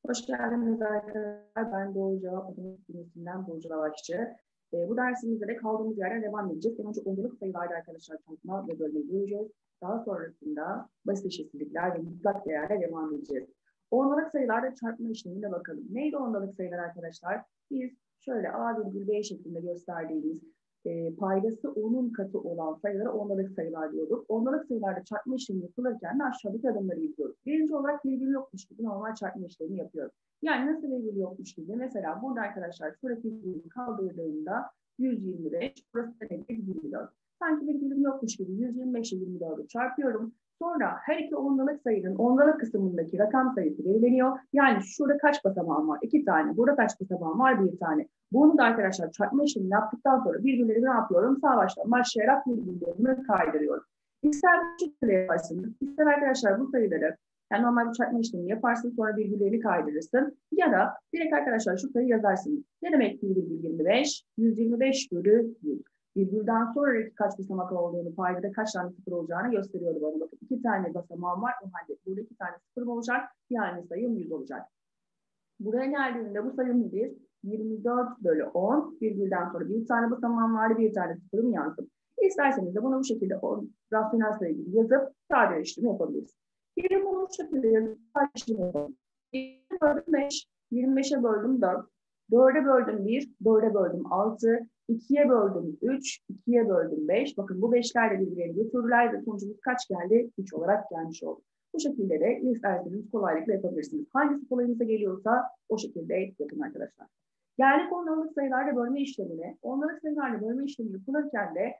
Hoş geldiniz arkadaşlar. Ben Doğru Cevap Matematik Ünitesi'nden Burcu Lavaşçı. Bu dersimizde de kaldığımız yerden devam edeceğiz. Önce ondalık sayılarda arkadaşlar çarpma ve bölmeyi göreceğiz. Daha sonrasında basit eşitsizlikler ve mutlak değerle devam edeceğiz. Ondalık sayılarda çarpma işlemine bakalım. Neydi ondalık sayılar arkadaşlar? Biz şöyle A virgül B şeklinde gösterdiğimiz paydası 10'un katı olan sayılara ondalık sayılar diyorduk. Ondalık sayılarda çarpma işlemi yapılırken de aşağıdaki adımları izliyoruz. Birinci olarak virgül yokmuş gibi normal çarpma işlemi yapıyoruz. Yani nasıl virgül yokmuş gibi? Mesela burada arkadaşlar şuradaki virgülü kaldırdığımda 125, burası da nedir? 24. Sanki virgülüm yokmuş gibi 125 ile 24'ü çarpıyorum. Sonra her iki ondalık sayının ondalık kısmındaki rakam sayısı belirleniyor. Yani şurada kaç basamağım var? 2 tane. Burada kaç basamağım var? 1 tane. Bunu da arkadaşlar çarpma işlemi yaptıktan sonra virgülleri ne yapıyorum? Sağ baştan başlayarak virgüllerimi kaydırıyorum. İster bu şekilde yaparsınız, ister arkadaşlar bu sayıları yani normal bir çarpma işlemi yaparsın, sonra virgüllerini kaydırırsın. Ya da direkt arkadaşlar şu sayıyı yazarsınız. Ne demek 1,25? 125 bölü 100. Virgülden sonra kaç basamak olduğunu, paydada kaç tane sıfır olacağını gösteriyordu bana. Bakın 2 tane basamağım var. O halde burada 2 tane sıfırım olacak. Yani sayım 100 olacak. Buraya geldiğinde bu sayım nedir? 24 bölü 10. Virgülden sonra bir tane basamağım vardı, bir tane sıfırım yazdım. İsterseniz de bunu bu şekilde rasyonel sayı gibi yazıp sadeleştirme yapabiliriz. Diyelim bunu bu şekilde yazıp sadeleştirme yapalım. 20 böldüm 5, 25'e böldüm 4, 4'e böldüm 1, 4'e böldüm 6, 2'ye böldüm 3, 2'ye böldüm 5. Bakın bu 5'ler de birbirlerini götürdüler ve sonucumuz kaç geldi? 3 olarak gelmiş oldu. Bu şekilde de isterseniz kolaylıkla yapabilirsiniz. Hangisi kolayınıza geliyorsa o şekilde yapın arkadaşlar. Geldik ondalık sayılarla bölme işlemine. Ondalık sayılarla bölme işlemi yapılırken de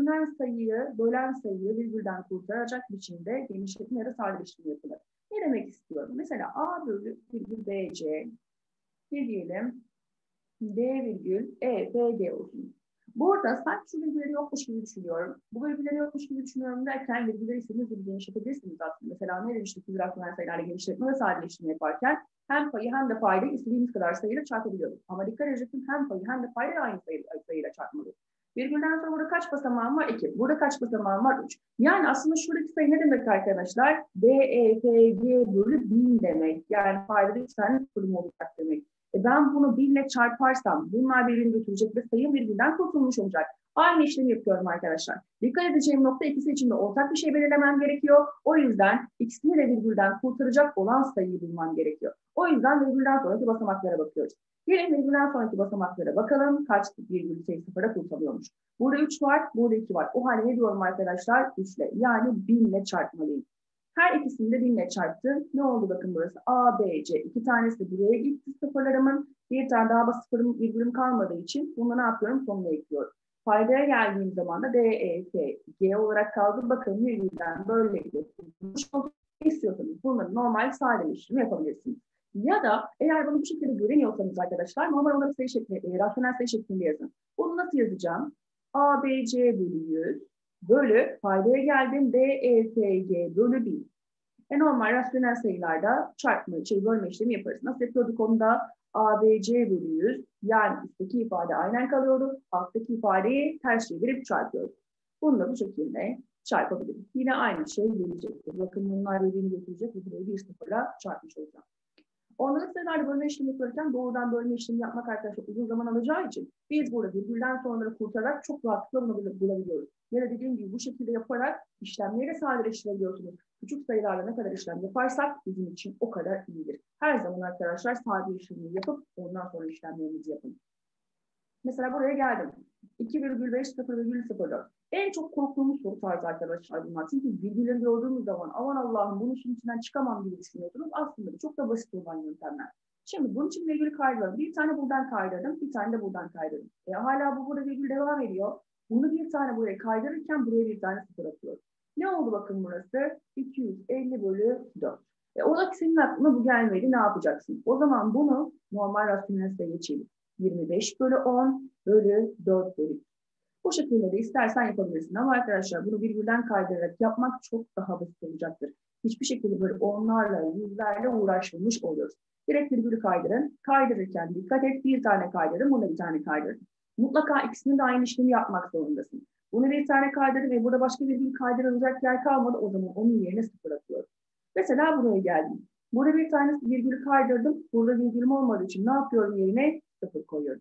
bölen sayıyı virgülden kurtaracak biçimde genişletme ya da sadeleştirme yapılır. Ne demek istiyorum? Mesela A bölü virgül BC ne diyelim? D virgül E, B, D olsun. Burada sanki şu virgülleri yokmuş gibi düşünüyorum. Bu virgülleri yokmuş gibi düşünüyorum derken virgülleri istediğiniz gibi genişletebilirsiniz aslında. Mesela ne demiştik biz rasyonel sayılarla genişletme ve sadeleştirme yaparken hem payı hem de paydayı istediğimiz kadar sayıyla çarpabiliyoruz. Ama dikkat edin hem payı hem de paydayı aynı sayıyla çarpmalıyız. Virgülden sonra burada kaç basamağım var? 2. Burada kaç basamağım var? 3. Yani aslında şuradaki sayı ne demek arkadaşlar? D, E, F, G bölü 1000 demek. Yani paydada 3 tane sıfırım olacak demek. Ben bunu 1000 ile çarparsam bunlar birbirini götürecek ve sayım virgülden kurtulmuş olacak. Aynı işlemi yapıyorum arkadaşlar. Dikkat edeceğim nokta ikisi için de ortak bir şey belirlemem gerekiyor. O yüzden ikisini de virgülden kurtaracak olan sayıyı bulmam gerekiyor. O yüzden virgülden sonraki basamaklara bakıyoruz. Gelin virgülden sonraki basamaklara bakalım. Kaç virgül sayı sıfıra kurtarıyormuş. Burada 3 var, burada 2 var. O halde ne diyorum arkadaşlar? 3 ile. Yani 1000 ile çarpmalıyım. Her ikisini de 1000 ile çarptım. Ne oldu bakın burası? A, B, C. 2 tanesi buraya gitti sıfırlarımın. Bir tane daha sıfırım, virgülüm kalmadığı için bunu ne yapıyorum? Sonuna ekliyorum. Paydaya geldiğim zaman da D, E, F, G olarak kaldı. Bakın virgülden böyle kurtulmuş olduk. İstiyorsanız bunları normal sadeleştirme yapabilirsiniz. Ya da eğer bunu bu şekilde göremiyorsanız arkadaşlar normal olarak sayı şeklinde, rasyonel sayı şeklinde yazın. Bunu nasıl yazacağım? A, B, C bölü 100 bölü paydaya geldim D, E, F, G bölü 1000. Normal rasyonel sayılarda çarpma, bölme işlemi yaparız. Nasıl yapıyorduk onu da? A, B, C bölü 100. Yani üstteki ifade aynen kalıyordu. Alttaki ifadeyi ters çevirip çarpıyoruz. Bunu da bu şekilde çarpabiliriz. Yine aynı şey gelecektir. Bakın bunlar birbirini götürecek ve burayı bir sıfırla çarpmış olacağım. Ondalık sayılarla bölme işlemi yaparken doğrudan bölme işlemi yapmak arkadaşlar uzun zaman alacağı için biz burada virgülden sonraları kurtararak çok rahatlıkla bunu bulabiliyoruz. Ya da dediğim gibi bu şekilde yaparak işlemleri sadeleştirebiliyorsunuz. Küçük sayılarla ne kadar işlem yaparsak bizim için o kadar iyidir. Her zaman arkadaşlar sade işlemi yapıp ondan sonra işlemlerimizi yapın. Mesela buraya geldim. 2,5 0,04. En çok korktuğumuz soru tarzı arkadaşlar bunlar. Çünkü virgülleri gördüğümüz zaman aman Allah'ım bunun işin içinden çıkamam gibi düşünüyorsunuz. Aslında çok da basit olan yöntemler. Şimdi bunun için virgülü kaydırdım. Bir tane buradan kaydırdım, bir tane de buradan kaydırdım. Hala bu burada virgül devam ediyor. Bunu bir tane buraya kaydırırken buraya bir tane sıfır atıyorum. Ne oldu bakın burası? 250 bölü 4. Ola ki senin aklına bu gelmedi, ne yapacaksın? O zaman bunu normal rasyonel sayıya geçelim. 25 bölü 10 bölü 4 bölü. Bu şekilde de istersen yapabilirsin. Ama arkadaşlar bunu virgülden kaydırarak yapmak çok daha basit olacaktır. Hiçbir şekilde böyle onlarla, yüzlerle uğraşmamış oluyoruz. Direkt virgülü kaydırın. Kaydırırken dikkat et. Bir tane kaydırın, buna bir tane kaydırın. Mutlaka ikisini de aynı işlemi yapmak zorundasın. Bunu bir tane kaydırın ve burada başka virgül kaydırılacak yer kalmadı. O zaman onun yerine sıfır atıyorum. Mesela buraya geldim. Burada bir tane virgülü kaydırdım. Burada virgülüm olmadığı için ne yapıyorum yerine? 0 koyuyorum.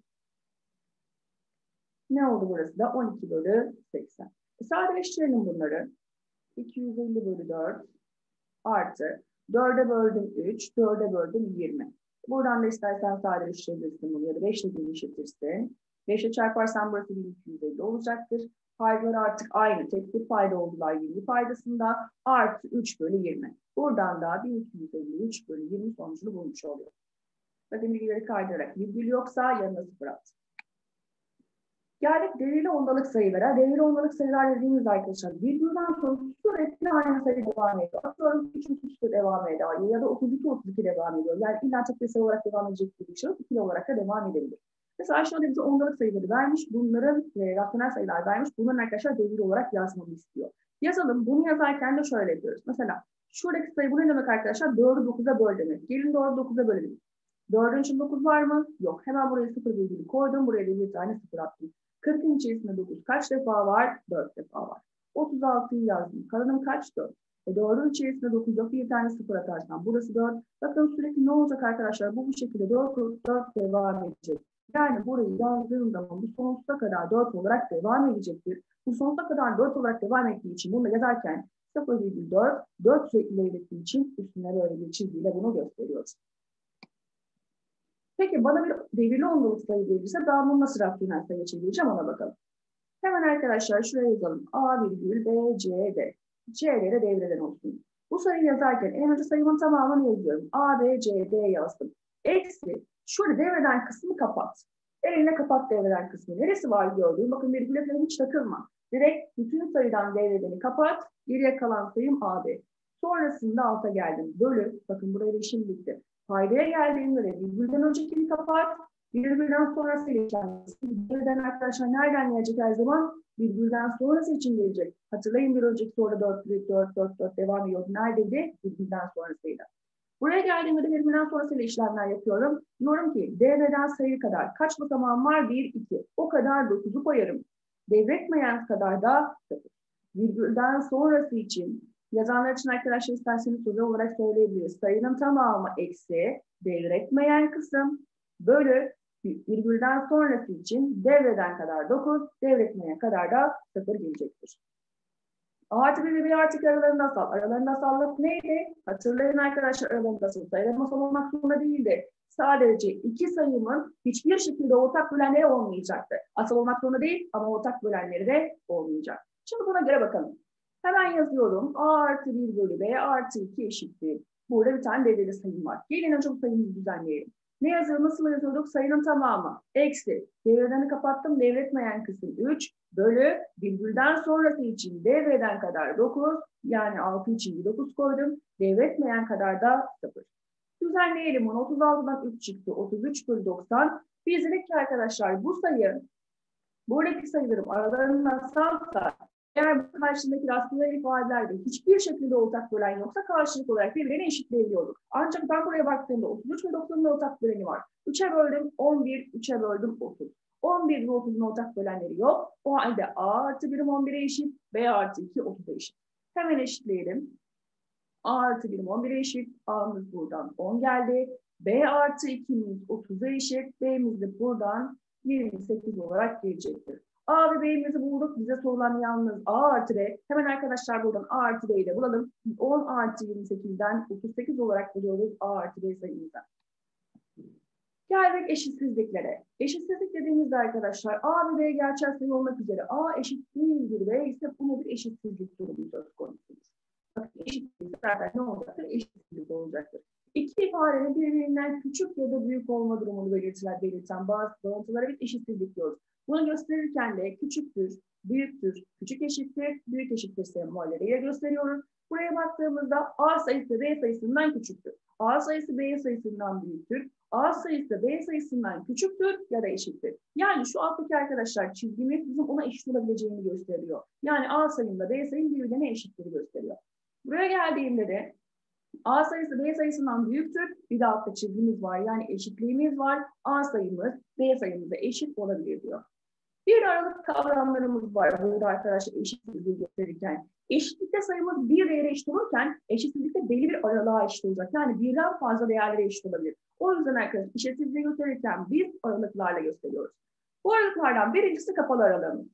Ne oldu burası da? 12 bölü 80. Sadeleştirelim bunları. 250 bölü 4 artı 4'e böldüm 3, 4'e böldüm 20. Buradan da istersen sadeleştirebilirsin bunu ya da 5 ile genişletirsin. 5 ile çarparsan burası 1250 olacaktır. Paydalar artık aynı. Tek bir payda oldular 20 paydasında. Artı 3 bölü 20. Buradan da 1253 bölü 20 sonucunu bulmuş oluyor. Bakın bilgileri kaydırarak virgül yoksa yanına 0 at. Geldik devirli ondalık sayılara. Devirli ondalık sayılar dediğimiz arkadaşlar virgülden sonra sürekli aynı sayı devam ediyor. Atıyorum 3 devam ediyor ya da 32 devam ediyor. Yani illa tek bir sayı olarak devam edecek bir şey yok. İkili olarak da devam edebilir. Mesela şöyle bize ondalık sayıları vermiş. Bunların rasyonel sayılar vermiş. Bunların arkadaşlar devirli olarak yazmamı istiyor. Yazalım. Bunu yazarken de şöyle yapıyoruz. Mesela şuradaki sayı bu ne demek arkadaşlar? 4'ü 9'a böl demek. Gelin 4'ü 9'a bölelim. 4'ün için 9 var mı? Yok. Hemen buraya 0 virgülü koydum. Buraya da bir tane 0 attım. 40'ın içerisinde 9 kaç defa var? 4 defa var. 36'yı yazdım. Kalanım kaç? 4. 4'ün içerisinde 9 yok. Bir tane 0 atarsam. Burası 4. Bakın sürekli ne olacak arkadaşlar? Bu şekilde 4 devam edecek. Yani burayı yazdığım zaman bu sonsuza kadar 4 olarak devam edecektir. Bu sonsuza kadar 4 olarak devam ettiği için bunu yazarken 0,4 4 sürekli ilerlettiği için üstüne böyle bir çizgiyle bunu gösteriyoruz. Peki bana bir devirli ondalık sayı verirse ben bunu nasıl rasyonel sayıya çevireceğim ona bakalım. Hemen arkadaşlar şuraya yazalım. A virgül B, C, D. C'lere devreden olsun. Bu sayıyı yazarken en önce sayımın tamamını yazıyorum. A, B, C, D yazdım. Eksi şurada devreden kısmı kapat. Eline kapat devreden kısmı. Neresi var gördüğüm? Bakın virgüle falan hiç takılma. Direkt bütün sayıdan devredeni kapat. Geriye kalan sayım A, B. Sonrasında alta geldim. Bölü. Bakın buraya da işim bitti. Paydaya geldiğimde de virgülden öncekini kapat. Virgülden sonrası ile işlemesi. Virgülden arkadaşlar nereden gelecek her zaman? Virgülden sonrası için gelecek. Hatırlayın bir önceki soruda 4 devam ediyordu. Neredeydi? Virgülden sonrasıyla. Buraya geldiğimde de virgülden sonrasıyla işlemler yapıyorum. Diyorum ki devreden sayı kadar kaç basamağım var? 1, 2. O kadar 9'u koyarım. Devretmeyen kadar da 0. Virgülden sonrası için yazanlar için arkadaşlar isterseniz soru olarak söyleyebiliriz. Sayının tamamı eksi devretmeyen kısım bölü virgülden sonrası için devreden kadar 9, devretmeyen kadar da 0 gelecektir. A artı 1 ve B artı 2 aralarında asal. Aralarında asallık neydi? Hatırlayın arkadaşlar aralarında asal. Sayıların asal olmak zorunda değildi. Sadece iki sayımın hiçbir şekilde ortak bölenleri olmayacaktı. Asal olmak zorunda değil ama ortak bölenleri de olmayacak. Şimdi buna göre bakalım. Hemen yazıyorum. A artı 1 bölü B artı 2 eşittir. Burada bir tane devreli sayım var. Gelin önce bu sayımızı düzenleyelim. Ne yazıyor? Nasıl yazıyorduk? Sayının tamamı. Eksi. Devredeni kapattım. Devretmeyen kısım 3. Bölü virgülden sonrası için devreden kadar 9. Yani 6 için 9 koydum. Devretmeyen kadar da 0. Düzenleyelim bunu. 36'dan 3 çıktı. 33 bölü 90. Biz dedik ki arkadaşlar bu sayı buradaki sayılarım aralarında salsa eğer bu karşındaki rasyonel ifadelerde hiçbir şekilde ortak bölen yoksa karşılık olarak birbirine eşitleyebiliyorduk. Ancak ben buraya baktığımda 33 ve 90'ın ortak böleni var. 3'e böldüm 11, 3'e böldüm 30. 11 ve 30'un ortak bölenleri yok. O halde A artı 1'im 11'e eşit, B artı 2 30'a eşit. Hemen eşitleyelim. A artı 1'im 11'e eşit, A'mız buradan 10 geldi. B artı 2'miz 30'a eşit, B'miz de buradan 28 olarak gelecektir. A ve B'mizi bulduk. Bize sorulan yalnız A artı B. Hemen arkadaşlar buradan A artı B'yi de bulalım. 10 artı 28'den 38 olarak buluyoruz A artı B sayımızdan. Geldik eşitsizliklere. Eşitsizlik dediğimizde arkadaşlar A ve B gerçel sayı olmak üzere A eşit değildir B ise buna bir eşitsizlik durumu söz konusudur. Bakın eşitsizlik zaten ne olacaktır? Eşitsizlik olacaktır. İki ifadenin birbirinden küçük ya da büyük olma durumunu belirten bazı bağıntılara bir eşitsizlik diyoruz. Bunu gösterirken de küçüktür, büyüktür, küçük eşittir, büyük eşittir sembolleriyle gösteriyoruz. Buraya baktığımızda A sayısı B sayısından küçüktür. A sayısı B sayısından büyüktür. A sayısı B sayısından küçüktür ya da eşittir. Yani şu alttaki arkadaşlar çizgimiz bizim ona eşit olabileceğini gösteriyor. Yani A sayımla B sayım birbirine eşittir gösteriyor. Buraya geldiğimde de A sayısı B sayısından büyüktür. Bir de altta çizgimiz var yani eşitliğimiz var. A sayımız B sayımıza eşit olabilir diyor. Bir aralık kavramlarımız var burada arkadaşlar eşitsizliği gösterirken. Eşitlikte sayımız bir değere eşit olurken eşitsizlikte belli bir aralığa eşit olacak. Yani birden fazla değerlere eşit olabilir. O yüzden arkadaşlar eşitsizliği gösterirken biz aralıklarla gösteriyoruz. Bu aralıklardan birincisi kapalı aralığımız.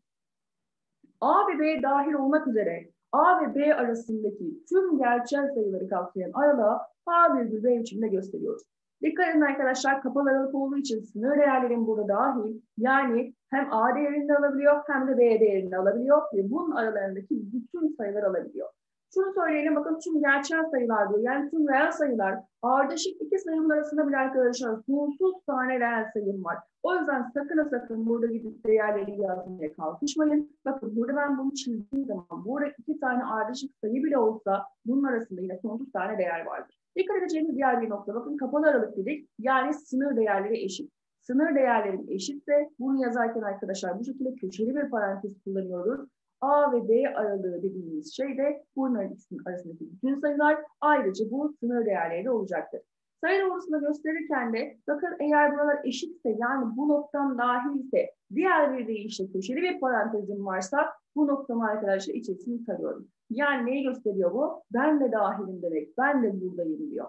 A ve B dahil olmak üzere A ve B arasındaki tüm gerçel sayıları kapsayan aralığı A virgül B biçiminde gösteriyoruz. Dikkat edin arkadaşlar, kapalı aralık olduğu için sınır değerlerin burada dahil, yani hem A değerini alabiliyor hem de B değerini alabiliyor ve bunun aralarındaki bütün sayılar alabiliyor. Şunu söyleyelim, bakın tüm gerçel sayılar diyor, yani tüm reel sayılar, ardışık iki sayımın arasında bile arkadaşlar sonsuz tane reel sayım var. O yüzden sakın burada gidip değerleri yazmaya kalkışmayın. Bakın burada ben bunu çizdiğim zaman burada iki tane ardışık sayı bile olsa bunun arasında yine sonsuz tane değer vardır. Dikkat edeceğimiz diğer bir nokta, bakın kapalı aralık dedik, yani sınır değerleri eşit. Sınır değerlerin eşitse bunu yazarken arkadaşlar bu şekilde köşeli bir parantez kullanıyoruz. A ve B aralığı dediğimiz şey de bunların ikisinin arasındaki bütün sayılar, ayrıca bu sınır değerleri de olacaktır. Sayı doğrusunu gösterirken de bakın eğer buralar eşitse, yani bu noktam dahilse, diğer bir deyişle köşeli bir parantezim varsa bu noktamı arkadaşlar içerisini tarıyorum. Yani neyi gösteriyor bu? Ben de dahilim demek, ben de buradayım diyor.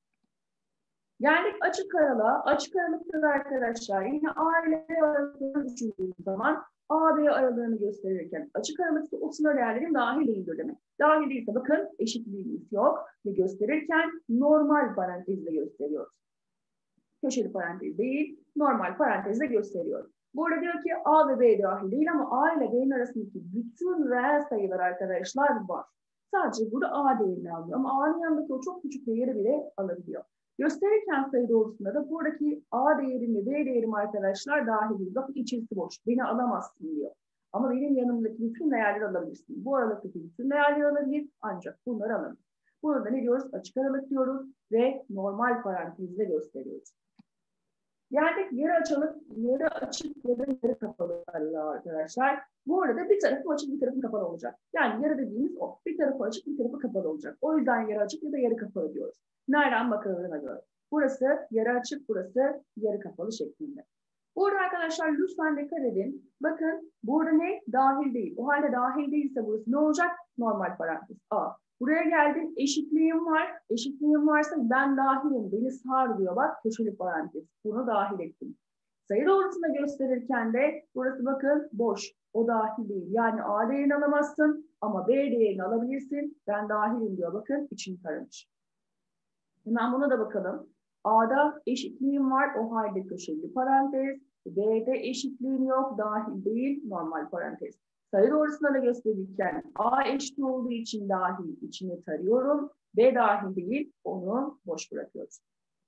Geldik açık aralığa. Açık aralıkta da arkadaşlar yine A ile B aralığını düşündüğümüz zaman A, B aralığını gösterirken açık aralıkta o sınır değerlerin dahil değildir demek. Dahil değilse bakın eşitliğimiz yok ve gösterirken normal parantezle gösteriyoruz. Köşeli parantez değil, normal parantezle gösteriyoruz. Burada diyor ki A ve B dahil değil ama A ile B'nin arasındaki bütün reel sayılar arkadaşlar var. Sadece burada A değerini alıyor ama A'nın yanındaki o çok küçük değeri bile alabiliyor. Gösterirken sayı doğrusunda da buradaki A değerim ve B değerim arkadaşlar dahil değil. Bakın içerisi boş. Beni alamazsın diyor. Ama benim yanımdaki bütün değerleri alabilirsin. Bu aralıktaki bütün değerleri alabilir ancak bunları alamaz. Burada ne diyoruz? Açık aralık diyoruz ve normal parantezle gösteriyoruz. Geldik yarı açık ya da yarı kapalı aralığa arkadaşlar. Bu arada bir tarafı açık bir tarafı kapalı olacak. Yani yarı dediğimiz o. Bir tarafı açık bir tarafı kapalı olacak. O yüzden yarı açık ya da yarı kapalı diyoruz. Nereden bakıldığına göre. Burası yarı açık, burası yarı kapalı şeklinde. Burada arkadaşlar lütfen dikkat edin. Bakın burada ne? Dahil değil. O halde dahil değilse burası ne olacak? Normal parantez. A. Buraya geldim. Eşitliğim var. Eşitliğim varsa ben dahilim. Beni sar diyor. Bak köşeli parantez. Bunu dahil ettim. Sayı doğrusunda gösterirken de burası bakın boş. O dahil değil. Yani A değerini alamazsın ama B değerini alabilirsin. Ben dahilim diyor. Bakın için taramış. Hemen buna da bakalım. A'da eşitliğim var. O halde köşeli parantez. B'de eşitliğim yok. Dahil değil. Normal parantez. Sayı doğrusuna da gösterirken A eşit olduğu için dahil içine tarıyorum. B dahil değil. Onu boş bırakıyoruz.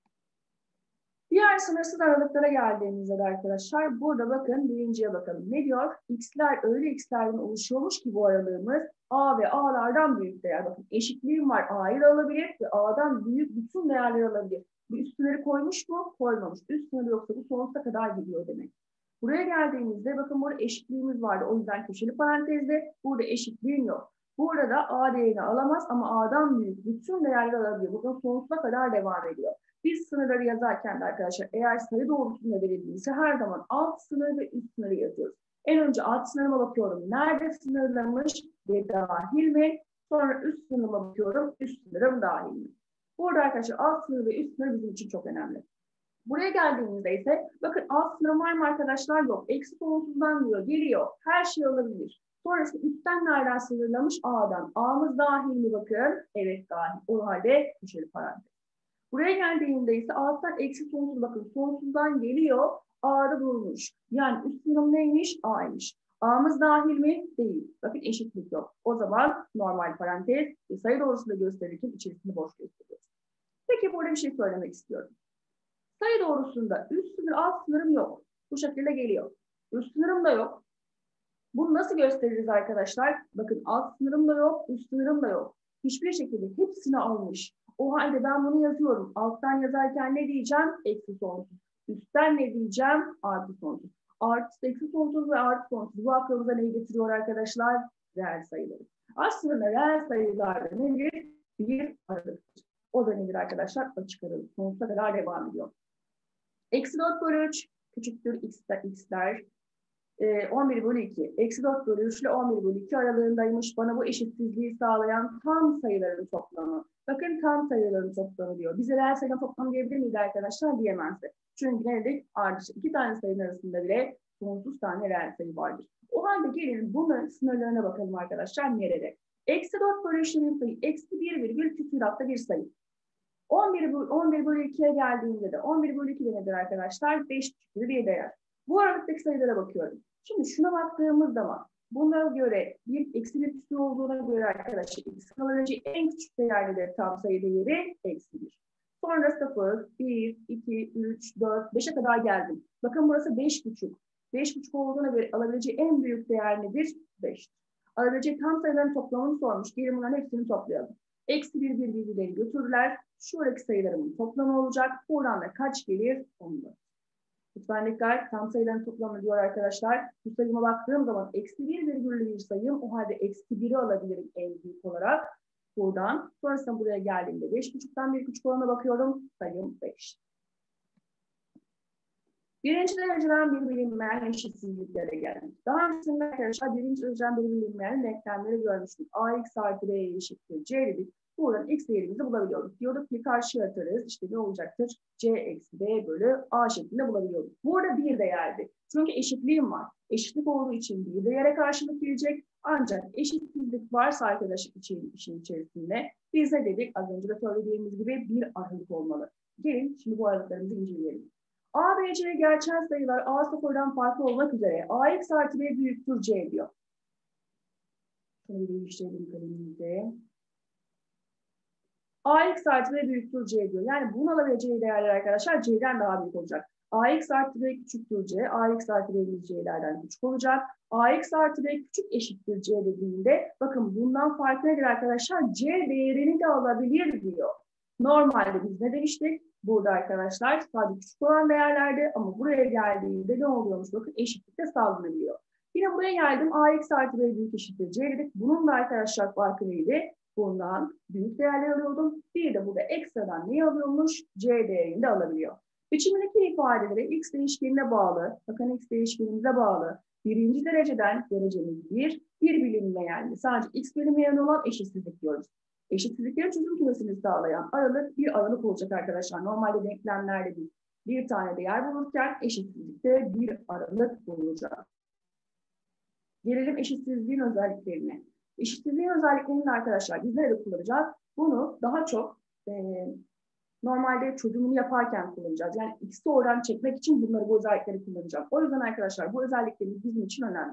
Diğer sınırsız aralıklara geldiğimizde de arkadaşlar burada bakın birinciye bakalım. Ne diyor? X'ler öyle X'lerden oluşuyormuş ki bu aralığımız A ve A'lardan büyük değer. Bakın eşitliğim var. A'yı da alabilir ve A'dan büyük bütün değerleri alabilir. Bu üstleri koymuş mu? Koymamış. Üst sınırı yoksa bu sonsuza kadar gidiyor demek. Buraya geldiğimizde bakın burada eşitliğimiz vardı. O yüzden köşeli parantezde burada eşitliğim yok. Burada da A değerini alamaz ama A'dan büyük bütün değerleri alabiliyor. Bakın sonsuza kadar devam ediyor. Biz sınırları yazarken de arkadaşlar eğer sayı doğrusunda verildiyse her zaman alt sınır ve üst sınırı yazıyoruz. En önce alt sınırıma bakıyorum. Nerede sınırlamış ve dahil mi? Sonra üst sınırıma bakıyorum. Üst sınırım dahil mi? Burada arkadaşlar alt sınır ve üst sınır bizim için çok önemli. Buraya geldiğimizde ise bakın alt sınır var mı arkadaşlar? Yok. Eksi sonsuzdan diyor. Geliyor. Her şey olabilir. Sonrasında üstten nereden sınırlamış? A'dan. A'mız dahil mi bakın? Evet dahil. O halde köşeli parantez. Buraya geldiğinde ise alttan eksi sonsuz bakın sonsuzdan geliyor. A'da durmuş. Yani üst sınırım neymiş? A'ymış. A'mız dahil mi? Değil. Bakın eşitlik yok. O zaman normal parantez ve sayı doğrusunda gösterirken içerisinde boş gösteriyoruz. Peki burada bir şey söylemek istiyorum. Sayı doğrusunda üst sınır alt sınırım yok. Bu şekilde geliyor. Üst sınırım da yok. Bunu nasıl gösteririz arkadaşlar? Bakın alt sınırım da yok, üst sınırım da yok. Hiçbir şekilde hepsini almış. O halde ben bunu yazıyorum. Alttan yazarken ne diyeceğim? Eksi sonsuz. Üstten ne diyeceğim? Artı sonsuz. Artı eksi sonsuz ve artı sonsuz. Bu aklımıza neyi getiriyor arkadaşlar? Reel sayıları. Aslında reel sayılar nedir? Bir aralıktır. O da nedir arkadaşlar? Açık aralık. Sonsuza kadar devam ediyor. Eksi 4 bölü 3 küçüktür x'ler. 11 bölü 2. Eksi 4 bölü 3 ile 11 bölü 2 aralığındaymış. Bana bu eşitsizliği sağlayan tam sayıların toplamı. Bakın tam sayıların toplamı diyor. Bize reel sayının toplamı diyebilir miydi arkadaşlar? Diyemezdi. Çünkü ne dedik? Ardışık. İki tane sayının arasında bile sonsuz tane reel sayı vardır. O halde gelin bunların sınırlarına bakalım arkadaşlar. Nerede? Eksi 4 bölü 3'ün sayı. Eksi 1 virgül küsuratlı bir sayı. 11 bölü 2'ye geldiğinde de 11 bölü 2 de nedir arkadaşlar? 5 gibi bir değer. Bu aralıktaki sayılara bakıyorum. Şimdi şuna baktığımız zaman bunlara göre eksi bir küsur olduğuna göre arkadaşlar x'in alabileceği en küçük değerleri tam sayı değeri eksi 1. Sonra 0, 1, 2, 3, 4, 5'e kadar geldim. Bakın burası 5,5. 5,5 olduğuna göre alabileceği en büyük değer nedir? 5. Alabileceği tam sayıların toplamını sormuş. Gelin bunların hepsini toplayalım. Eksi 1, 1, 1'leri götürürler. Şuradaki sayılarımın toplamı olacak. Buradan da kaç gelir? 14. Lütfen dikkat. Tam sayıların toplamı diyor arkadaşlar. Bu sayıma baktığım zaman eksi 1 virgüllü bir sayım. O halde eksi 1'i alabilirim en büyük olarak. Buradan. Sonrasında buraya geldiğimde 5,5'tan bir küçük olana bakıyorum. Sayım 5. Birinci dereceden bir bilinmeyen eşitsizliklere geldik. Daha öncesinde arkadaşlar birinci dereceden bir bilinmeyen denklemleri görmüştük. Ax artı b eşittir c dedik. Buradan x değerimizi bulabiliyorduk. Diyorduk ki karşıya atarız. İşte ne olacaktır? C eksi b bölü a şeklinde bulabiliyorduk. Burada bir değerdi. Çünkü eşitliğim var. Eşitlik olduğu için bir değere karşılık gelecek. Ancak eşitsizlik varsa arkadaşlık için işin içerisinde biz ne dedik? Az önce de söylediğimiz gibi bir aralık olmalı. Gelin şimdi bu aralıklarımızı inceleyelim. A, B, C gerçel sayılar A sıfırdan farklı olmak üzere AX artı B büyüktür C diyor. Şunu değiştirelim kalemimizde. AX artı B büyüktür C diyor. Yani bunun alabileceği değerler arkadaşlar C'den daha büyük olacak. AX artı B küçüktür C. AX artı B C'lerden küçük olacak. AX artı B küçük eşittir C dediğinde bakın bundan farklı nedir arkadaşlar? C değerini de alabilir diyor. Normalde biz ne demiştik? Burada arkadaşlar sadece küçük olan değerlerde ama buraya geldiğinde ne oluyormuş? Bakın eşitlikte sağlanabiliyor. Yine buraya geldim. AX artı B büyük eşittir C dedik. Bunun da arkadaşlar farkı neydi? Bundan büyük değerler alıyordum. Bir de burada ekstradan neyi alıyormuş? C değerini de alabiliyor. Biçimindeki ifadeleri x değişkenine bağlı. Bakın x değişkenimize bağlı. Birinci dereceden derecemiz 1. Bir bilinmeyen, sadece x bilinmeyen olan eşitsizlik diyoruz. Eşitsizliklerin çözüm kümesini sağlayan aralık bir aralık olacak arkadaşlar. Normalde denklemlerde bir tane değer bulurken eşitsizlikte bir aralık bulunacak. Gelelim eşitsizliğin özelliklerine. Eşitsizliğin özelliklerini arkadaşlar biz nerede kullanacağız? Bunu daha çok normalde çözümünü yaparken kullanacağız. Yani x'i oradan çekmek için bunları bu özellikleri kullanacağız. O yüzden arkadaşlar bu özelliklerimiz bizim için önemli.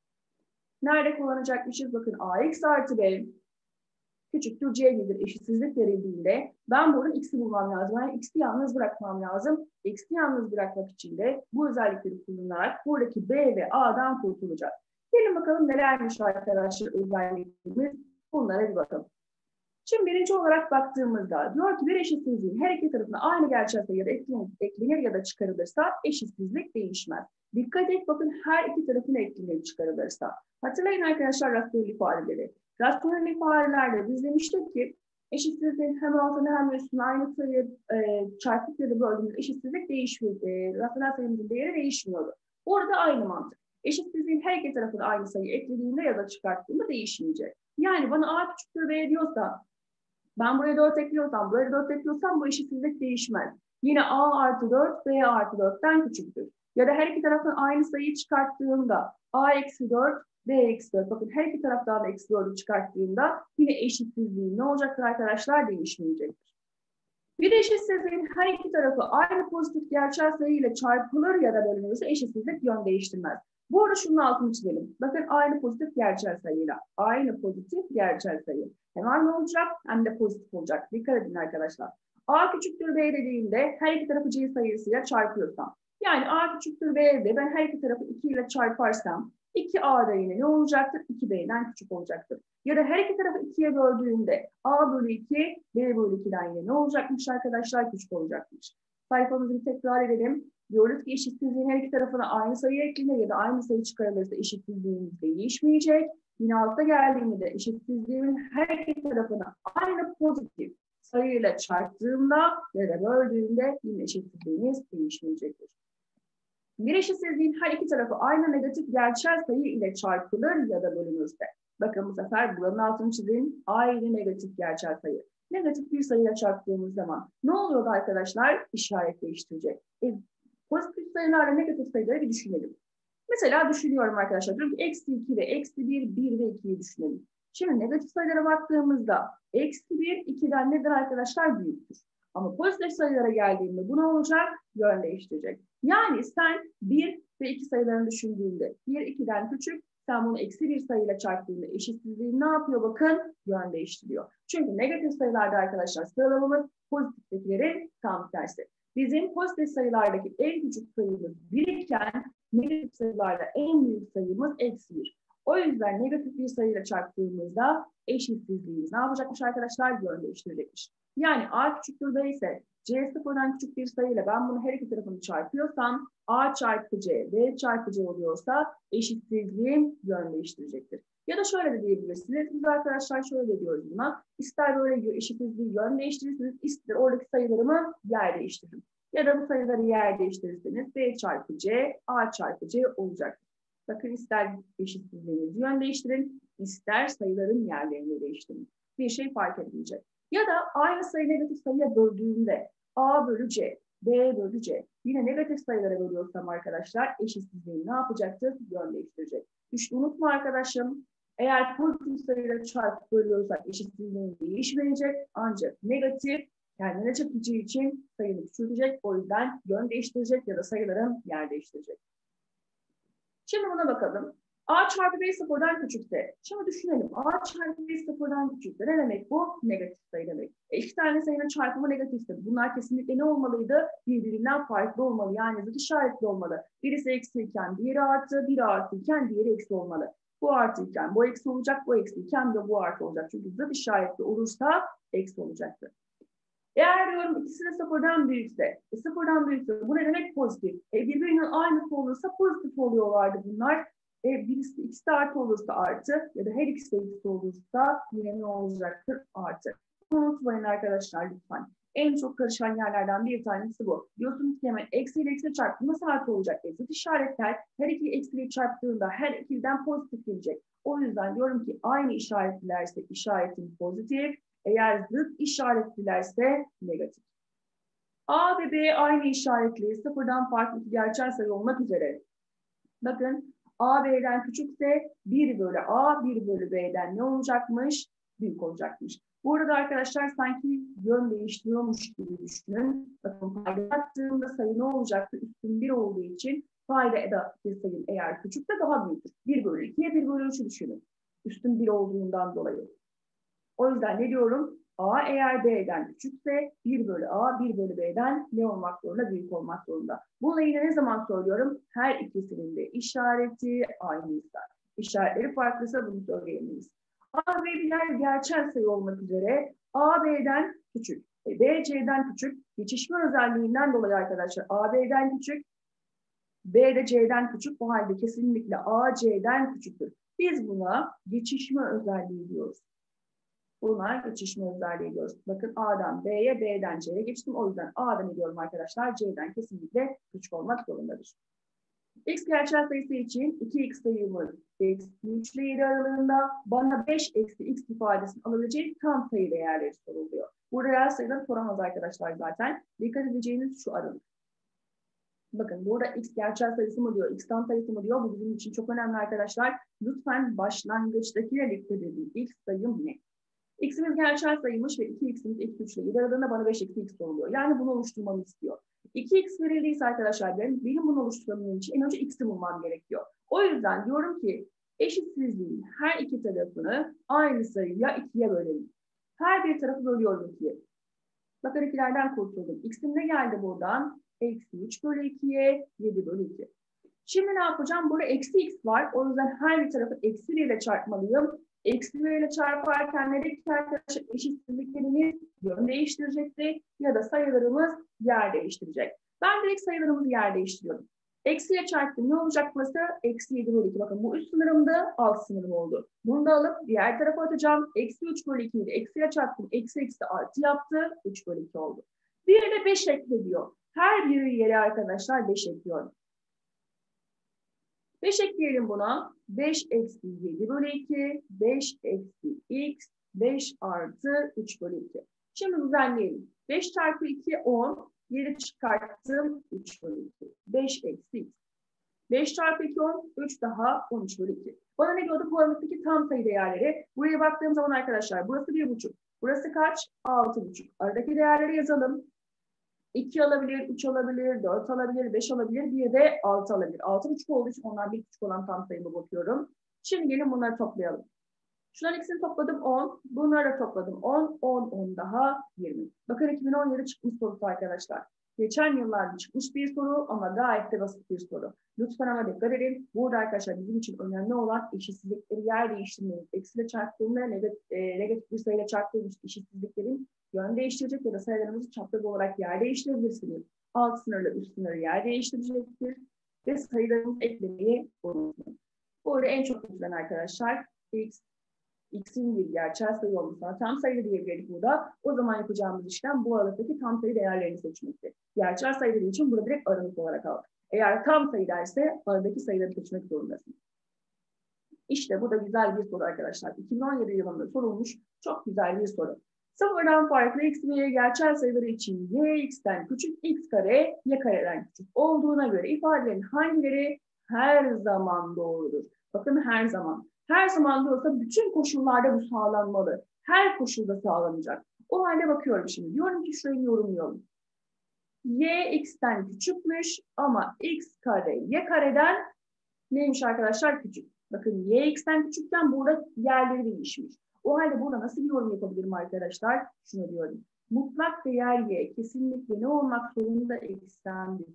Nerede kullanacakmışız? Bakın ax artı b küçüktür c gibidir eşitsizlik verildiğinde ben buradan x'i bulmam lazım. Yani x'i yalnız bırakmam lazım. X'i yalnız bırakmak için de bu özellikleri kullanarak buradaki b ve a'dan kurtulacak. Gelin bakalım nelermiş arkadaşlar özelliklerimiz. Bunlara bir bakalım. Şimdi birinci olarak baktığımızda diyor ki bir eşitsizliğin her iki tarafına aynı gerçel sayıda eklenir ya da çıkarılırsa eşitsizlik değişmez. Dikkat et bakın her iki tarafına eklenir çıkarılırsa. Hatırlayın arkadaşlar rasyonel ifadeleri. Rasyonel ifadelerde biz demiştik ki eşitsizliğin hem altına hem üstüne aynı sayı çarpıp ya da böldüğümüz eşitsizlik değişmiyor. Rasyonel sayımızın değeri değişmiyordu. Orada aynı mantık. Eşitsizliğin her iki tarafına aynı sayı eklediğinde ya da çıkarttığında değişmeyecek. Yani bana A küçüktür B diyorsa ben buraya 4 ekliyorsam, buraya 4 ekliyorsam bu eşitsizlik değişmez. Yine A artı 4, B artı 4'ten küçüktür. Ya da her iki taraftan aynı sayıyı çıkarttığımda A eksi 4, B eksi 4. Bakın her iki taraftan da eksi 4'ü çıkarttığımda yine eşitsizliğin ne olacaktır arkadaşlar? Değişmeyecektir. Bir eşitsizliğin her iki tarafı aynı pozitif gerçel sayı ile çarpılır ya da bölünürse eşitsizlik yön değiştirmez. Bu arada şunun altını çizelim. Bakın aynı pozitif gerçel sayıyla. Aynı pozitif gerçel sayı. Hem aynı olacak hem de pozitif olacak. Dikkat edin arkadaşlar. A küçüktür B dediğimde her iki tarafı C sayısıyla çarpıyorsam. Yani A küçüktür B'de ben her iki tarafı 2 ile çarparsam 2A'da yine ne olacaktır? 2B'den küçük olacaktır. Ya da her iki tarafı 2'ye böldüğümde A bölü 2, B bölü 2'den yine ne olacakmış arkadaşlar? Küçük olacakmış. Sayfamızı bir tekrar edelim. Diyoruz ki eşitsizliğin her iki tarafına aynı sayı eklenir ya da aynı sayı çıkarılırsa eşitsizliğimiz değişmeyecek. Yine altta geldiğimde eşitsizliğin her iki tarafına aynı pozitif sayıyla çarptığımda ya da böldüğümde yine eşitsizliğimiz değişmeyecektir. Bir eşitsizliğin her iki tarafı aynı negatif gerçel sayı ile çarpılır ya da bölünürse. Bakın bu sefer buranın altını çizin. Aynı negatif gerçel sayı. Negatif bir sayıyla çarptığımız zaman ne oluyordu arkadaşlar? İşaret değiştirecek. Pozitif sayılarla negatif sayıları bir düşünelim. Mesela düşünüyorum arkadaşlar. Diyorum ki eksi 2 ve eksi 1, 1 ve 2'yi düşünelim. Şimdi negatif sayılara baktığımızda eksi 1, 2'den nedir arkadaşlar? Büyüktür. Ama pozitif sayılara geldiğinde bu ne olacak? Yön değiştirecek. Yani sen 1 ve 2 sayılarını düşündüğünde 1, 2'den küçük, sen bunu eksi bir sayıyla çarptığında eşitsizliği ne yapıyor? Bakın yön değiştiriyor. Çünkü negatif sayılarda arkadaşlar sıralamamız pozitiftekilerin tam tersi. Bizim pozitif sayılardaki en küçük sayımız 1 iken negatif sayılarda en büyük sayımız eksi 1. O yüzden negatif bir sayıyla çarptığımızda eşitsizliğimiz ne yapacakmış arkadaşlar? Yön değiştirecekmiş. Yani a küçüktür b ise c sıfırdan küçük bir sayıyla ben bunu her iki tarafını çarpıyorsam a çarpı c, b çarpı c oluyorsa eşitsizliğim yön değiştirecektir. Ya da şöyle de diyebilirsiniz. Biz arkadaşlar şöyle de diyoruz buna. İster böyle eşitsizliği yön değiştirirsiniz, ister oradaki sayılarımı yer değiştiririm. Ya da bu sayıları yer değiştirirseniz b çarpı c, a çarpı c olacaktır. Bakın ister eşitsizliğinizi yön değiştirin, ister sayıların yerlerini değiştirin. Bir şey fark etmeyecek. Ya da aynı sayı negatif sayıya böldüğümde a bölü c, b bölü c. Yine negatif sayılara bölüyorsam arkadaşlar eşitsizliği ne yapacaktır? Yön değiştirecek. Hiç unutma arkadaşım. Eğer pozitif sayıyla çarpıp bölüyorsak eşitsizliğin değişmeyecek. Ancak negatif kendine çekici için sayını küçültecek. O yüzden yön değiştirecek ya da sayıların yer değiştirecek. Şimdi buna bakalım. A çarpı B sıfırdan küçükse. Şimdi düşünelim. A çarpı B sıfırdan küçükse. Ne demek bu? Negatif sayı demek. İki tane sayının çarpımı negatifse. Bunlar kesinlikle ne olmalıydı? Birbirinden farklı olmalı. Yani zıt işaretli olmalı. Birisi eksi iken diğeri artı, biri artı iken diğeri eksi olmalı. Bu artı iken bu eksi olacak, bu eksi iken de bu artı olacak. Çünkü zıt işaretli olursa eksi olacaktır. Eğer diyorum ikisi de sıfırdan büyükse, bu ne demek? Pozitif. Birbirinin aynısı olursa pozitif oluyorlardı bunlar. Birisi ikisi de artı olursa artı ya da her ikisi de eksi olursa yine ne olacaktır? Artı. Unutmayın arkadaşlar lütfen. En çok karışan yerlerden bir tanesi bu. Diyorsunuz ki hemen eksiyle eksi çarptığında nasıl artı olacak? Zıt işaretler her iki eksiyle çarptığında her ikiliden pozitif gelecek. O yüzden diyorum ki aynı işaretlilerse işaretin pozitif. Eğer zıt işaretlilerse negatif. A ve B aynı işaretli, sıfırdan farklı iki gerçel sayı olmak üzere. Bakın A B'den küçükse 1 bölü A, 1 bölü B'den ne olacakmış? Büyük olacakmış. Bu arada arkadaşlar sanki yön değiştiriyormuş gibi düşünün. Bakın payda attığımda sayı ne olacaktı? Üstün 1 olduğu için payda bir sayı eğer küçükse daha büyüktür. 1 bölü 2'ye 1 bölü 3'ü düşünün. Üstün 1 olduğundan dolayı. O yüzden ne diyorum? A eğer B'den küçükse 1 bölü A, 1 bölü B'den ne olmak zorunda? Büyük olmak zorunda. Bunu yine ne zaman söylüyorum? Her ikisinin de işareti aynıysa. İşaretleri farklıysa bunu söyleyemeyiz. A ve B'ler gerçel sayı olmak üzere A B'den küçük, B C'den küçük. Geçişme özelliğinden dolayı arkadaşlar A B'den küçük, B de C'den küçük. Bu halde kesinlikle A C'den küçüktür. Biz buna geçişme özelliği diyoruz. Bunlar geçişme özelliği diyoruz. Bakın A'dan B'ye, B'den C'ye geçtim. O yüzden A'dan ediyorum arkadaşlar. C'den kesinlikle küçük olmak zorundadır. X gerçel sayısı için 2x sayımız eksi 3 ile 7 aralığında bana 5 eksi x ifadesini alabileceği tam sayı değerleri soruluyor. Bu reel sayıları soramaz arkadaşlar zaten. Dikkat edeceğiniz şu aralık. Bakın burada x gerçel sayısı mı diyor, x tam sayısı mı diyor. Bu bizim için çok önemli arkadaşlar. Lütfen başlangıçtakiyle dikkat edin. X sayım ne? X'imiz gerçel sayıymış ve 2x'imiz eksi 3 ile 7 aradığında bana 5 eksi x oluyor. Yani bunu oluşturmamı istiyor. 2x verildiyse arkadaşlar benim bunu oluşturmam için en önce x'i bulmam gerekiyor. O yüzden diyorum ki eşitsizliğin her iki tarafını aynı sayıya 2'ye bölelim. Her bir tarafı bölüyorum 2'ye. Bakın ikilerden kurtuldum. X'im ne geldi buradan? Eksi 3 bölü 2'ye 7 bölü 2. Şimdi ne yapacağım? Burada eksi x var. O yüzden her bir tarafı eksi 1 ile çarpmalıyım. Eksi 1 ile çarparken ne dedik arkadaşlar? Eşitsizliklerimiz yön değiştirecekti ya da sayılarımız yer değiştirecek. Ben direkt sayılarımızı yer değiştiriyorum. Eksiye çarptım. Ne olacak burası? Eksi 7 bölü 2. Bakın bu üst sınırımdı, alt sınırım oldu. Bunu da alıp diğer tarafa atacağım. Eksi 3 bölü 2'yi de eksiye çarptım. Eksi eksi artı yaptı. 3 bölü 2 oldu. Bir de 5 ekle diyor. Her bir yere arkadaşlar 5 ekliyorum. 5 ekleyelim buna. 5 eksi 7 bölü 2, 5 eksi x, 5 artı 3 bölü 2. Şimdi düzenleyelim. 5 çarpı 2, 10. 7 çıkarttım, 3 bölü 2. 5 eksi x. 5 çarpı 2, 10. 3 daha 13 bölü 2. Bana ne diyordu? Bu aralıktaki tam sayı değerleri. Buraya baktığım zaman arkadaşlar burası 1,5. Burası kaç? 6,5. Aradaki değerleri yazalım. 2 alabilir, 3 alabilir, 4 alabilir, 5 alabilir, bir de 6 alabilir. 6,5 olduğu için onlar bir küçük olan tam sayıma bakıyorum. Şimdi gelin bunları toplayalım. Şunların ikisini topladım 10, bunları da topladım 10, 10, 10 daha 20. Bakın 2017 çıkmış sorusu arkadaşlar. Geçen yıllarda çıkmış bir soru ama gayet de basit bir soru. Lütfen ama dikkat edin. Burada arkadaşlar bizim için önemli olan eşitsizlikleri yer değiştirmeniz. Eksiyle çarptığında negatif bir sayıyla çarptığımız eşitsizliklerin yön değiştirecek ya da sayılarımızı çapraz olarak yer değiştirebilirsiniz. Alt sınırla üst sınır yer değiştirecektir. Ve sayılarımızı eklemeyi unutmayın. Burada en çok üzülen arkadaşlar x'in bir gerçel sayı olmasına tam sayılı diyebiliriz burada. O zaman yapacağımız işlem bu aralıktaki tam sayı değerlerini seçmektir. Gerçel sayıları için burada direkt aralık olarak aldık. Eğer tam sayı derse aradaki sayıları seçmek zorundasın. İşte bu da güzel bir soru arkadaşlar. 2017 yılında sorulmuş çok güzel bir soru. Sıfırdan farklı x ve y gerçel sayıları için y x'ten küçük x kare y kareden küçük olduğuna göre ifadelerin hangileri her zaman doğrudur? Bakın her zaman. Her zaman diyorsa bütün koşullarda bu sağlanmalı. Her koşulda sağlanacak. O halde bakıyorum şimdi. Diyorum ki şurayı yorumlayalım. Y x'ten küçükmüş ama x kare y kareden neymiş arkadaşlar? Küçük. Bakın y x'ten küçükten burada yerleri değişmiş. O halde burada nasıl bir yorum yapabilirim arkadaşlar? Şunu diyorum. Mutlak değer y kesinlikle ne olmak zorunda? X'ten bir.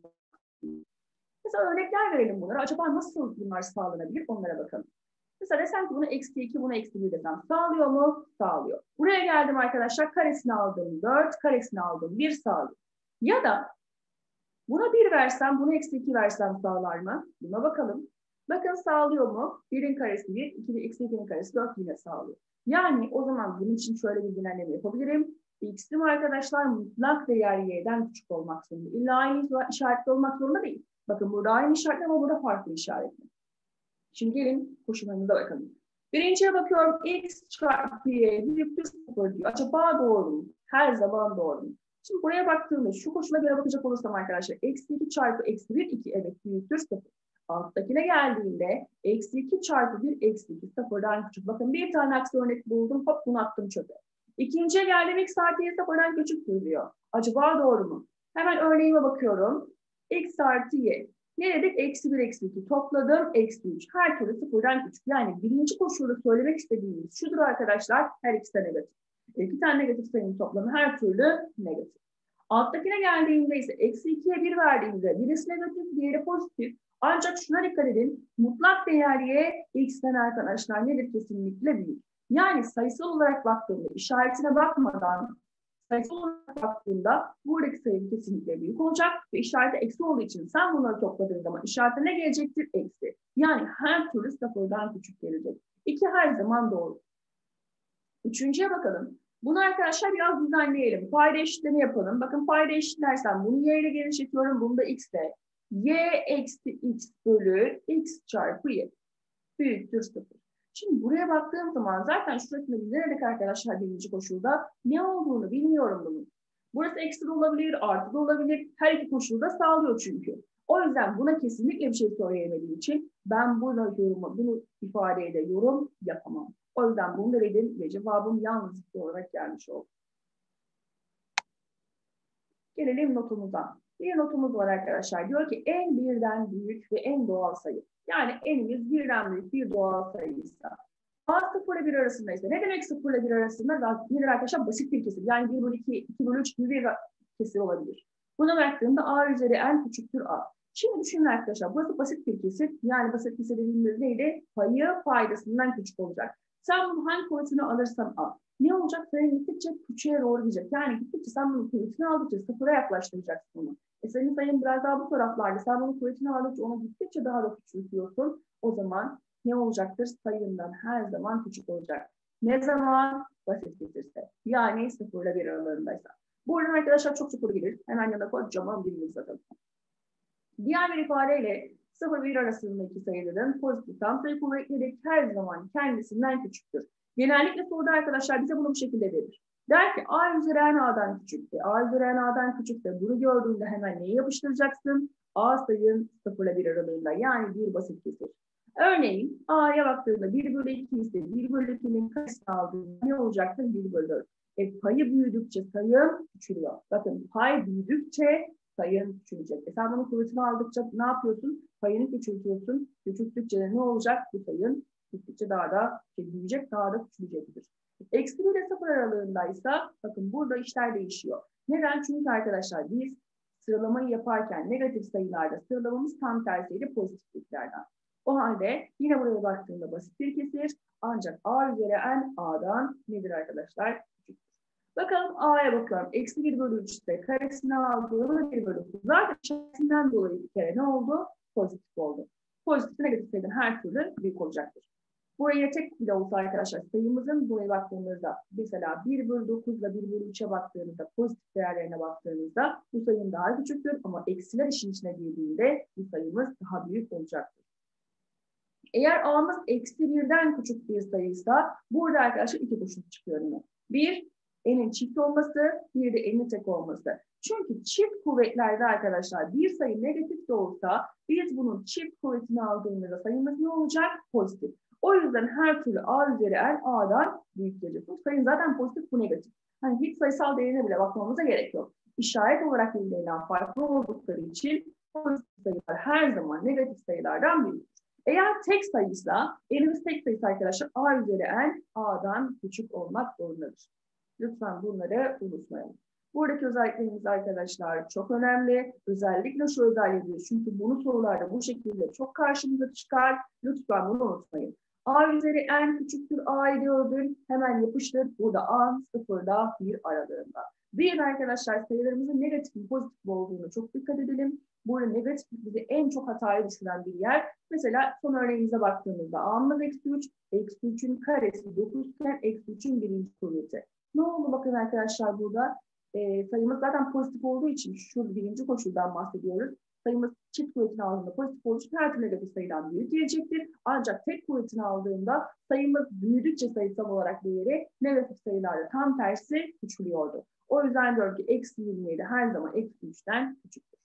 Mesela örnekler verelim bunlara. Acaba nasıl bunlar sağlanabilir? Onlara bakalım. Mesela desem ki bunu eksi 2, bunu eksi 1 desem. Sağlıyor mu? Sağlıyor. Buraya geldim arkadaşlar. Karesini aldım 4, karesini aldım 1 sağlıyor. Ya da buna 1 versem, bunu eksi 2 versem sağlar mı? Buna bakalım. Bakın sağlıyor mu? 1'in karesi 1, 2, eksi 2'nin karesi 4 yine sağlıyor. Yani o zaman bunun için şöyle bir genelleme yapabilirim. X'im arkadaşlar mutlak değer y'den küçük olmak zorunda. İlla aynı işaretli olmak zorunda değil. Bakın burada aynı işaretli ama burada farklı işaretli. Şimdi gelin koşullarımıza bakalım. Birinciye bakıyorum. X çarpı y büyüktür 0 diyor. Acaba doğru mu? Her zaman doğru mu? Şimdi buraya baktığımda şu koşula göre bakacak olursam arkadaşlar. Eksi 2 çarpı eksi 1 2 evet büyüktür 0. Alttakine geldiğinde eksi 2 çarpı 1 eksi 2 sıfırdan küçük. Bakın bir tane aksi örnek buldum. Hop bunu attım çöpe. İkinciye geldim x artı y sıfırdan küçüktür diyor. Acaba doğru mu? Hemen örneğime bakıyorum. X artı y. Ne dedik? Eksi 1 eksi 2 topladım. Eksi 3. Her türlü sıfırdan küçük. Yani birinci koşulda söylemek istediğimiz şudur arkadaşlar. Her ikisi de negatif. İki tane negatif sayının toplamı her türlü negatif. Alttakine geldiğinde ise eksi 2'ye 1 verdiğimizde birisi negatif, diğeri pozitif. Ancak şuna dikkat edin. Mutlak değer y x'ten arkadaşlar nedir? Kesinlikle büyük. Yani sayısal olarak baktığımda işaretine bakmadan sayısal olarak baktığında buradaki sayı kesinlikle büyük olacak ve işareti eksi olduğu için sen bunları topladığın zaman işarete ne gelecektir? Eksi. Yani her türlü sıfırdan küçük gelecek. 2 her zaman doğru. Üçüncüye bakalım. Bunu arkadaşlar biraz düzenleyelim. Payda eşitleme yapalım. Bakın payda eşitlersem bunu y ile genişletiyorum. Bunu da x ile. Y eksi x bölü x çarpı y. Büyüktür 0. Şimdi buraya baktığım zaman zaten şurasında biz ne dedik arkadaşlar birinci koşulda? Ne olduğunu bilmiyorum bunun. Burası eksi de olabilir, artı da olabilir. Her iki koşulda sağlıyor çünkü. O yüzden buna kesinlikle bir şey söyleyemediğim için ben bunu ifadeye yorum yapamam. O yüzden bunu da dedim ve cevabım yalnızlıkla olarak gelmiş oldu. Gelelim notumuza. Bir notumuz var arkadaşlar. Diyor ki en birden büyük ve en doğal sayı. Yani enimiz birden büyük bir doğal sayıysa. A 0 ile 1 arasındaysa. Ne demek 0 ile 1 arasında? Nedir arkadaşlar? Basit bir kesir. Yani 1 bölü 2, 2 bölü 3 gibi bir kesir olabilir. Buna baktığımda A üzeri n küçüktür A. Şimdi düşünün arkadaşlar. Burası basit bir kesir. Yani basit kesir dediğimiz neydi? Payı paydasından küçük olacak. Sen bunun hangi kuvvetini alırsan al. Ne olacak? Sayın gittikçe küçüğe doğru gidecek. Yani gittikçe sen bunun kuvvetini aldıkça sıfıra yaklaştıracaksın onu. Senin sayın biraz daha bu taraflarda. Sen bunun kuvvetini aldıkça ona gittikçe daha da küçültüyorsun. O zaman ne olacaktır? Sayından her zaman küçük olacak. Ne zaman? Basit kesirse. Yani 0 ile 1 aralarındaysa. Bu arada arkadaşlar çok sıfır gelir. Hemen yanına kocaman bir yıldız atalım. Diğer bir ifadeyle 0 ve 1 arasındaki sayıların pozitif tam sayı kuvvetleri her zaman kendisinden küçüktür. Genellikle soruda arkadaşlar bize bunu bu şekilde verir. Der ki a üzeri n a'dan küçüktür. A üzeri n a'dan küçüktür. Bunu gördüğünde hemen neyi yapıştıracaksın? A sayın 0 ile 1 aralığında, yani bir basit kesir. Örneğin a'ya baktığında 1 bölü 2 ise 1 bölü 2'nin karesini aldığında ne olacaktır? 1 bölü 4. Payı büyüdükçe sayım küçülüyor. Bakın pay büyüdükçe sayın küçülecek. Sen bunun kuvvetini aldıkça ne yapıyorsun? Payını küçültüyorsun. Küçülttükçe de ne olacak? Bu sayın gittikçe daha da büyüyecek, daha da küçülecektir. Eksi 1 ile 0 aralığındaysa bakın burada işler değişiyor. Neden? Çünkü arkadaşlar biz sıralamayı yaparken negatif sayılarda sıralamamız tam tersiydi pozitifliklerden. O halde yine buraya baktığımda basit bir kesir. Ancak a üzeri n a'dan nedir arkadaşlar? Bakalım a'ya bakıyorum. Eksi 1 bölü 3 ise karesini aldığımda 1 bölü 3. Zaten içerisinden dolayı bir kere ne oldu? Pozitif oldu. Pozitif negatif sayıdan her türlü büyük olacaktır. Buraya tek bile olsa arkadaşlar sayımızın buraya baktığımızda mesela 1 bölü 9 ile 1 bölü 3'e baktığımızda pozitif değerlerine baktığımızda bu sayım daha küçüktür ama eksiler işin içine girdiğinde bu sayımız daha büyük olacaktır. Eğer a'mız eksi 1'den küçük bir sayıysa burada arkadaşlar iki koşul çıkıyor yine. Bir, n'in çift olması, bir de n'in tek olması. Çünkü çift kuvvetlerde arkadaşlar bir sayı negatif de olsa biz bunun çift kuvvetini aldığımızda sayımız ne olacak? Pozitif. O yüzden her türlü a üzeri n a'dan büyük gelecek. Bu sayın zaten pozitif, bu negatif. Hani hiç sayısal değerine bile bakmamıza gerek yok. İşaret olarak birbirlerinden farklı oldukları için pozitif sayılar her zaman negatif sayılardan büyük. Eğer tek sayıysa, elimiz tek sayısı arkadaşlar a üzeri n a'dan küçük olmak zorundadır. Lütfen bunları unutmayalım. Buradaki özelliklerimiz arkadaşlar çok önemli. Özellikle şu özelliği, çünkü bunu sorularda bu şekilde çok karşımıza çıkar. Lütfen bunu unutmayın. A üzeri n küçüktür a'yı gördün. Hemen yapıştır. Burada a 0'da 1 aralığında. Bir arkadaşlar sayılarımızın negatif mi pozitif mi olduğunu çok dikkat edelim. Burada negatif bizi en çok hataya düşüren bir yer. Mesela son örneğimize baktığımızda a'mız eksi 3, eksi 3'ün karesi 9 iken eksi 3'ün birinci kuvveti. Ne oldu bakın arkadaşlar burada? Sayımız zaten pozitif olduğu için şu birinci koşuldan bahsediyoruz. Sayımız çift kuvvetini aldığında pozitif olduğu için her türlü negatif sayıdan büyük gelecektir. Ancak tek kuvvetini aldığında sayımız büyüdükçe sayısal olarak değeri negatif sayılarda tam tersi küçülüyordu. O yüzden diyorum ki eksi 27 her zaman eksi 3'ten küçüktür.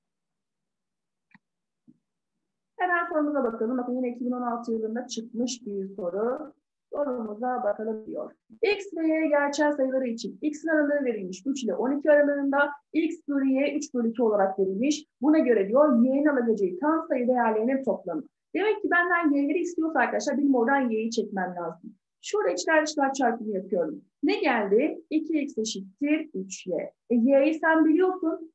Hemen sorumuza bakalım. Bakın yine 2016 yılında çıkmış bir soru. Sorumuza bakalım diyor. X ve Y gerçel sayıları için X'in aralığı verilmiş 3 ile 12 aralığında X bölü Y 3 bölü 2 olarak verilmiş. Buna göre diyor Y'nin alabileceği tam sayı değerlerinin toplamı. Demek ki benden Y'leri istiyorsa arkadaşlar benim oradan Y'yi çekmem lazım. Şurada içler dışlar çarpımı yapıyorum. Ne geldi? 2x eşittir 3y. Y'yi sen biliyorsun.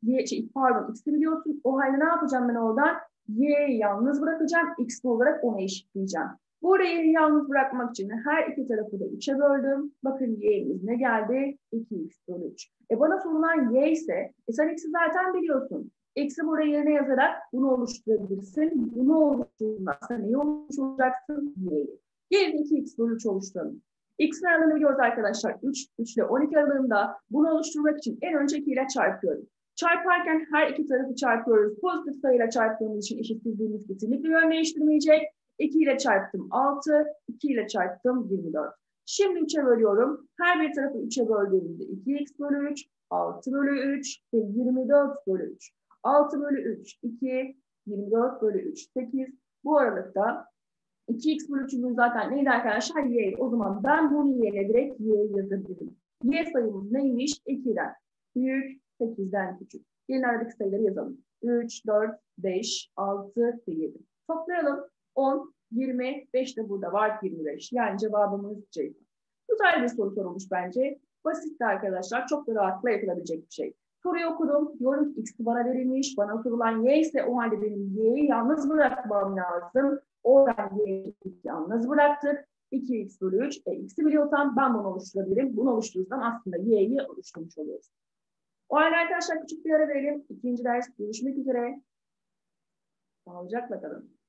X'i biliyorsun. O halde ne yapacağım ben oradan? Y'yi yalnız bırakacağım. X'li olarak ona eşitleyeceğim. Burada y'yi yalnız bırakmak için her iki tarafı da 3'e böldüm. Bakın y'miz ne geldi? 2x bölü 3. Bana sorulan y ise, sen x'i zaten biliyorsun. X'i buraya yerine yazarak bunu oluşturabilirsin. Bunu oluşturmazsa neyi oluşturacaksın? Y'yi. Gelin 2x bölü 3 oluşturalım. X'in aralığını biliyoruz arkadaşlar. 3 ile 12 aralığında bunu oluşturmak için en önce 2 ile çarpıyorum. Çarparken her iki tarafı çarpıyoruz. Pozitif sayıyla çarptığımız için eşitsizliğimiz kesinlikle yön değiştirmeyecek. 2 ile çarptım 6, 2 ile çarptım 24. Şimdi 3'e bölüyorum. Her bir tarafı 3'e böldüğümüzde 2x bölü 3, 6 bölü 3 ve 24 bölü 3. 6 bölü 3, 2, 24 bölü 3, 8. Bu aralıkta 2x bölü 3'ün zaten neydi arkadaşlar? Y. O zaman ben bunu y'ye direkt y'ye yazabilirim. Y sayımız neymiş? 2'den büyük, 8'den küçük. Gelin aradaki sayıları yazalım. 3, 4, 5, 6 ve 7. Toplayalım. 10, 20, 5 de burada var 25. Yani cevabımız C. Güzel bir soru sorulmuş bence. Basitti arkadaşlar. Çok da rahatlıkla yapılabilecek bir şey. Soruyu okudum. Diyorum ki X'i bana verilmiş. Bana sorulan Y ise o halde benim Y'yi yalnız bırakmam lazım. Oradan Y'yi yalnız bıraktık. 2x bölü 3. X'i biliyorsam ben bunu oluşturabilirim. Bunu oluşturursam aslında Y'yi oluşturmuş oluyoruz. O halde arkadaşlar küçük bir ara verelim. İkinci ders görüşmek üzere. Sağlıcakla kalın.